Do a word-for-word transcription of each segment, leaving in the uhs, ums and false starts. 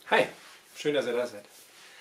Hi, schön, dass ihr da seid.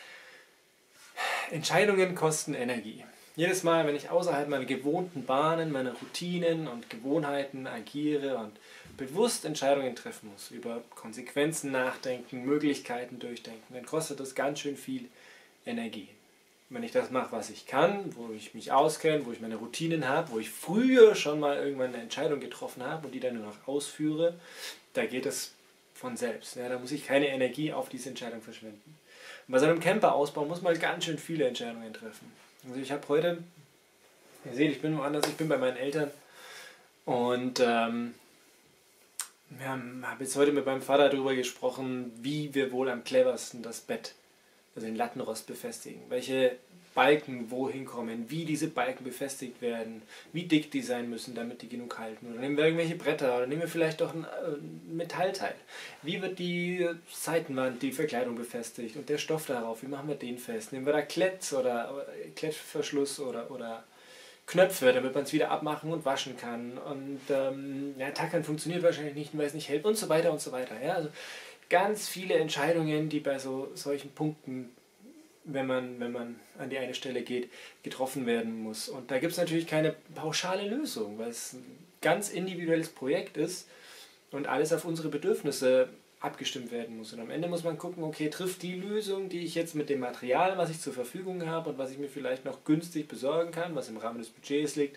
Entscheidungen kosten Energie. Jedes Mal, wenn ich außerhalb meiner gewohnten Bahnen, meiner Routinen und Gewohnheiten agiere und bewusst Entscheidungen treffen muss, über Konsequenzen nachdenken, Möglichkeiten durchdenken, dann kostet das ganz schön viel Energie. Wenn ich das mache, was ich kann, wo ich mich auskenne, wo ich meine Routinen habe, wo ich früher schon mal irgendwann eine Entscheidung getroffen habe und die dann nur noch ausführe, da geht es von selbst. Ja, da muss ich keine Energie auf diese Entscheidung verschwenden. Und bei so einem Camperausbau muss man ganz schön viele Entscheidungen treffen. Also ich habe heute, ihr seht, ich bin woanders, ich bin bei meinen Eltern und ähm, wir haben hab jetzt heute mit meinem Vater darüber gesprochen, wie wir wohl am cleversten das Bett, also den Lattenrost befestigen, welche Balken wohin kommen, wie diese Balken befestigt werden, wie dick die sein müssen, damit die genug halten. Oder nehmen wir irgendwelche Bretter oder nehmen wir vielleicht doch ein äh, Metallteil. Wie wird die Seitenwand, die Verkleidung befestigt und der Stoff darauf, wie machen wir den fest? Nehmen wir da Klett oder äh, Klettverschluss oder, oder Knöpfe, damit man es wieder abmachen und waschen kann. Und ähm, ja, Tackern funktioniert wahrscheinlich nicht, weil es nicht hält und so weiter und so weiter. Ja? Also ganz viele Entscheidungen, die bei so solchen Punkten, wenn man, wenn man an die eine Stelle geht, getroffen werden muss. Und da gibt es natürlich keine pauschale Lösung, weil es ein ganz individuelles Projekt ist und alles auf unsere Bedürfnisse abgestimmt werden muss. Und am Ende muss man gucken, okay, trifft die Lösung, die ich jetzt mit dem Material, was ich zur Verfügung habe und was ich mir vielleicht noch günstig besorgen kann, was im Rahmen des Budgets liegt,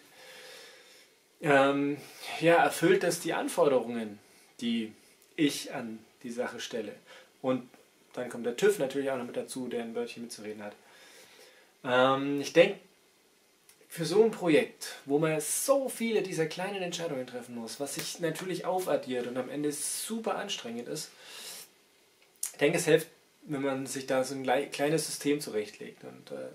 ähm, ja, erfüllt das die Anforderungen, die ich an die Sache stelle. Und dann kommt der TÜV natürlich auch noch mit dazu, der ein Wörtchen mitzureden hat. Ähm, ich denke, für so ein Projekt, wo man so viele dieser kleinen Entscheidungen treffen muss, was sich natürlich aufaddiert und am Ende super anstrengend ist, ich denke, es hilft, wenn man sich da so ein kleines System zurechtlegt. Und äh,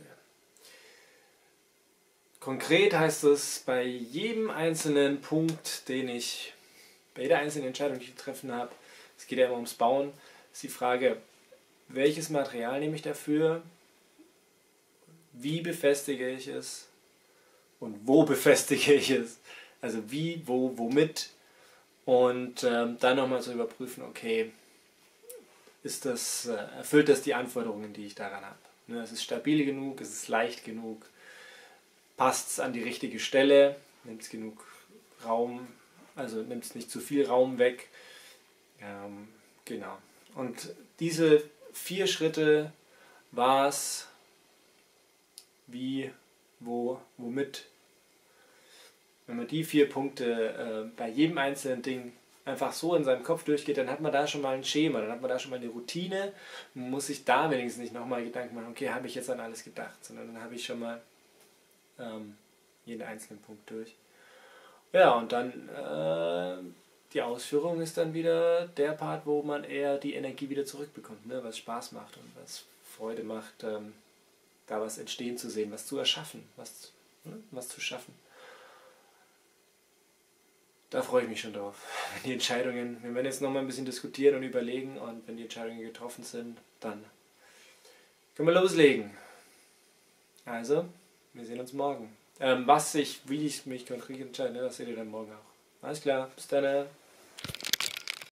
konkret heißt es, bei jedem einzelnen Punkt, den ich, bei jeder einzelnen Entscheidung, die ich treffen habe, es geht ja immer ums Bauen, ist die Frage, welches Material nehme ich dafür, wie befestige ich es und wo befestige ich es, also wie, wo, womit und ähm, dann nochmal zu überprüfen, okay, ist das, äh, erfüllt das die Anforderungen, die ich daran habe. Ne, es ist stabil genug, es ist leicht genug, passt es an die richtige Stelle, nimmt es genug Raum, also nimmt es nicht zu viel Raum weg, ähm, genau. Und diese vier Schritte, was, wie, wo, womit. Wenn man die vier Punkte äh, bei jedem einzelnen Ding einfach so in seinem Kopf durchgeht, dann hat man da schon mal ein Schema, dann hat man da schon mal eine Routine. Man muss sich da wenigstens nicht nochmal Gedanken machen, okay, habe ich jetzt an alles gedacht, sondern dann habe ich schon mal ähm, jeden einzelnen Punkt durch. Ja, und dann äh, die Ausführung ist dann wieder der Part, wo man eher die Energie wieder zurückbekommt, ne? Was Spaß macht und was Freude macht, ähm, da was entstehen zu sehen, was zu erschaffen, was, ne? was zu schaffen. Da freue ich mich schon drauf. Wenn die Entscheidungen, wir werden jetzt nochmal ein bisschen diskutieren und überlegen und wenn die Entscheidungen getroffen sind, dann können wir loslegen. Also, wir sehen uns morgen. Ähm, was ich, wie ich mich konkret entscheide, das seht ihr dann morgen auch. Alles klar, bis dann.